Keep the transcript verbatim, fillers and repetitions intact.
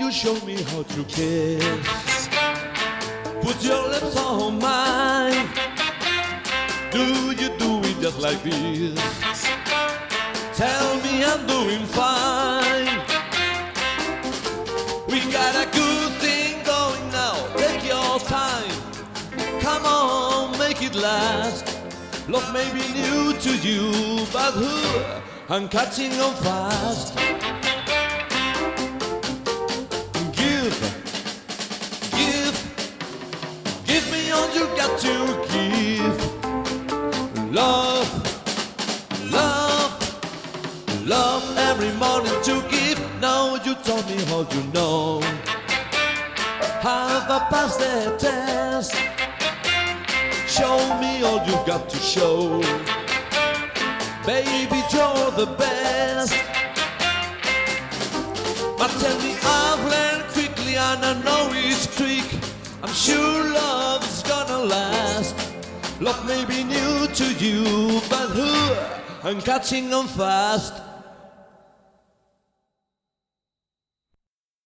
you show me how to kiss? Put your lips on mine. Do you do it just like this? Tell me I'm doing fine. We got a good thing going now. Take your time. Come on, make it last. Love may be new to you, but uh, I'm catching on fast. Give, give, give me all you got to give. Love, love, love every morning to give. Now you told me how you know. Have I passed the test? Show me all you've got to show. Baby, you're the best. But tell me, I've learned quickly and I know each trick. I'm sure love's gonna last. Love may be new to you, but uh, I'm catching on fast.